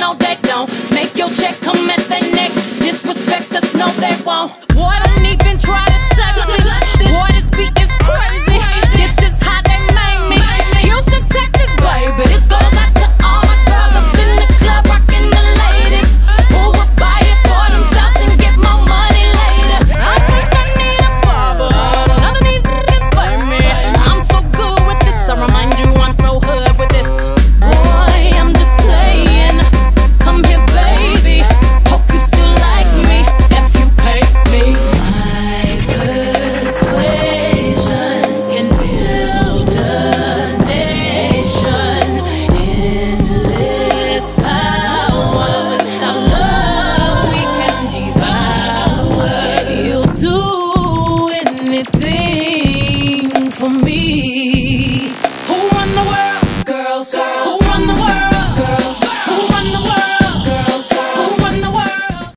no they don't. Make your check come at their neck. Disrespect us, no they won't. Boy, don't even try to touch this. Boy, this beat is crazy. This is how they made me. Houston, Texas, baby. This goes out to all my girls up in the club rocking the ladies. Who would buy it for themselves and get more money later? I think I need a barber. None of these can play me. I'm so good with this. I remind you I'm so hood with this. Boy, I'm just playing. Come here, baby. Hope you still like me if you pay me. My persuasion can build a nation. Endless power. Without love, we can devour. You'll do anything for me.